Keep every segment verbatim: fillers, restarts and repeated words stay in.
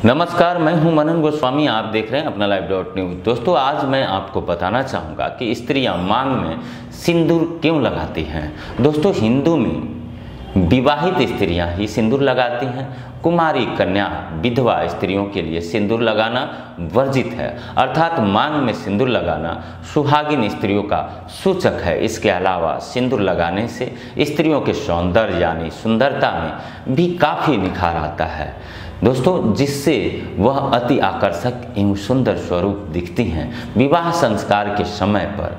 नमस्कार, मैं हूं मनन गोस्वामी। आप देख रहे हैं अपना लाइव डॉट न्यूज। दोस्तों, आज मैं आपको बताना चाहूँगा कि स्त्रियां मांग में सिंदूर क्यों लगाती हैं। दोस्तों, हिंदू में विवाहित स्त्रियां ही सिंदूर लगाती हैं। कुमारी, कन्या, विधवा स्त्रियों के लिए सिंदूर लगाना वर्जित है, अर्थात मांग में सिंदूर लगाना सुहागिन स्त्रियों का सूचक है। इसके अलावा सिंदूर लगाने से स्त्रियों के सौंदर्य यानी सुंदरता में भी काफ़ी निखार आता है दोस्तों, जिससे वह अति आकर्षक एवं सुंदर स्वरूप दिखती हैं। विवाह संस्कार के समय पर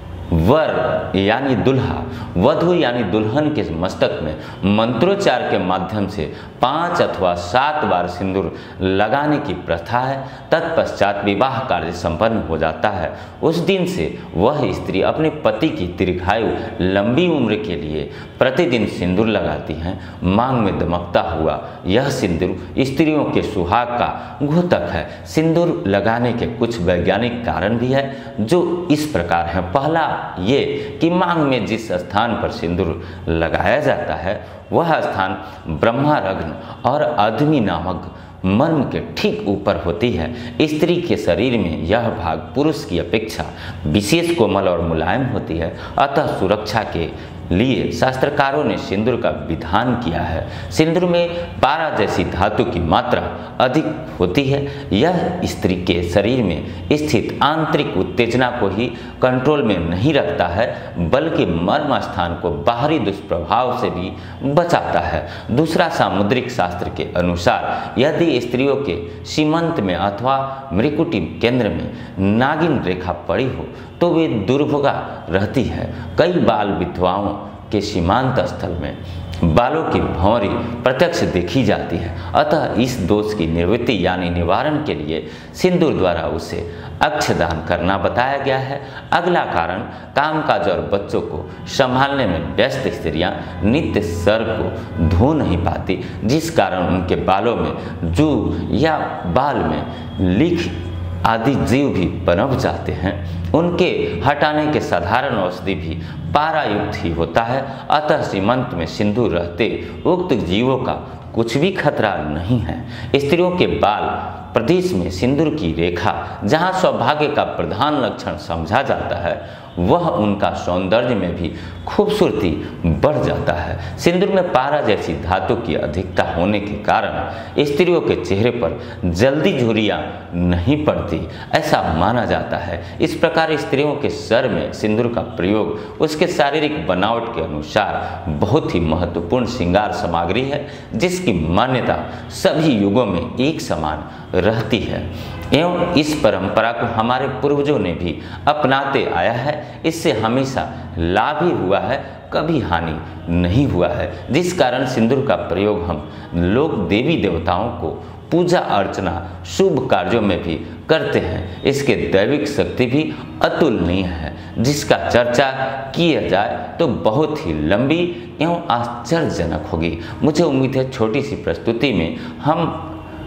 वर यानी दुल्हा, वधु यानी दुल्हन के मस्तक में मंत्रोच्चार के माध्यम से पांच अथवा सात बार सिंदूर लगाने की प्रथा है। तत्पश्चात विवाह कार्य संपन्न हो जाता है। उस दिन से वह स्त्री अपने पति की दीर्घायु, लंबी उम्र के लिए प्रतिदिन सिंदूर लगाती हैं। मांग में दमकता हुआ यह सिंदूर स्त्रियों के सुहाग का घोतक है। सिंदूर लगाने के कुछ वैज्ञानिक कारण भी है, जो इस प्रकार हैं। पहला ये कि मांग में जिस स्थान पर सिंदूर लगाया जाता है वह स्थान ब्रह्मारग्न और अधमी नामक मर्म के ठीक ऊपर होती है। स्त्री के शरीर में यह भाग पुरुष की अपेक्षा विशेष कोमल और मुलायम होती है। अतः सुरक्षा के लिए शास्त्रकारों ने सिंदूर का विधान किया है। सिंदूर में पारा जैसी धातु की मात्रा अधिक होती है। यह स्त्री के शरीर में स्थित आंतरिक उत्तेजना को ही कंट्रोल में नहीं रखता है, बल्कि मर्म स्थान को बाहरी दुष्प्रभाव से भी बचाता है। दूसरा, सामुद्रिक शास्त्र के अनुसार यदि स्त्रियों के सीमंत में अथवा मृकुटी केंद्र में नागिन रेखा पड़ी हो तो वे दुर्भगा रहती है। कई बाल विधवाओं के सीमांत स्थल में बालों की भंवरी प्रत्यक्ष देखी जाती है। अतः इस दोष की निवृत्ति यानी निवारण के लिए सिंदूर द्वारा उसे अक्षदान करना बताया गया है। अगला कारण, कामकाज और बच्चों को संभालने में व्यस्त स्त्रियां नित्य सर को धो नहीं पाती, जिस कारण उनके बालों में जू या बाल में लीख आदि जीव भी पनप जाते हैं। उनके हटाने के साधारण औषधि भी पारायुक्त ही होता है। अतः सीमंत में सिंदूर रहते उक्त जीवों का कुछ भी खतरा नहीं है। स्त्रियों के बाल प्रदेश में सिंदूर की रेखा जहाँ सौभाग्य का प्रधान लक्षण समझा जाता है, वह उनका सौंदर्य में भी खूबसूरती बढ़ जाता है। सिंदूर में पारा जैसी धातु की अधिकता होने के कारण स्त्रियों के चेहरे पर जल्दी झुर्रियाँ नहीं पड़ती, ऐसा माना जाता है। इस प्रकार स्त्रियों के सर में सिंदूर का प्रयोग उसके शारीरिक बनावट के अनुसार बहुत ही महत्वपूर्ण श्रृंगार सामग्री है, जिसकी मान्यता सभी युगों में एक समान रहती है एवं इस परंपरा को हमारे पूर्वजों ने भी अपनाते आया है। इससे हमेशा लाभ ही हुआ है, कभी हानि नहीं हुआ है, जिस कारण सिंदूर का प्रयोग हम लोग देवी देवताओं को पूजा अर्चना शुभ कार्यों में भी करते हैं। इसके दैविक शक्ति भी अतुलनीय है, जिसका चर्चा किया जाए तो बहुत ही लंबी एवं आश्चर्यजनक होगी। मुझे उम्मीद है छोटी सी प्रस्तुति में हम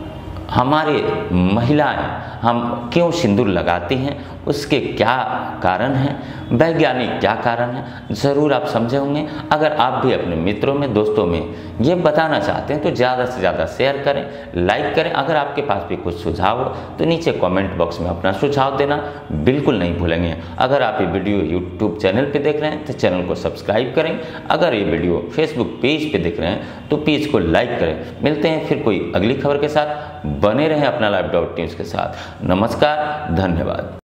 हमारे महिलाएं हम क्यों सिंदूर लगाती हैं, उसके क्या कारण हैं, वैज्ञानिक क्या कारण हैं, ज़रूर आप समझे होंगे। अगर आप भी अपने मित्रों में, दोस्तों में ये बताना चाहते हैं तो ज़्यादा से ज़्यादा शेयर करें, लाइक करें। अगर आपके पास भी कुछ सुझाव हो तो नीचे कमेंट बॉक्स में अपना सुझाव देना बिल्कुल नहीं भूलेंगे। अगर आप ये वीडियो यूट्यूब चैनल पर देख रहे हैं तो चैनल को सब्सक्राइब करें। अगर ये वीडियो फेसबुक पेज पर देख रहे हैं तो पेज को लाइक करें। मिलते हैं फिर कोई अगली खबर के साथ। बने रहें अपना लाइव डॉट न्यूज़ के साथ। नमस्कार, धन्यवाद।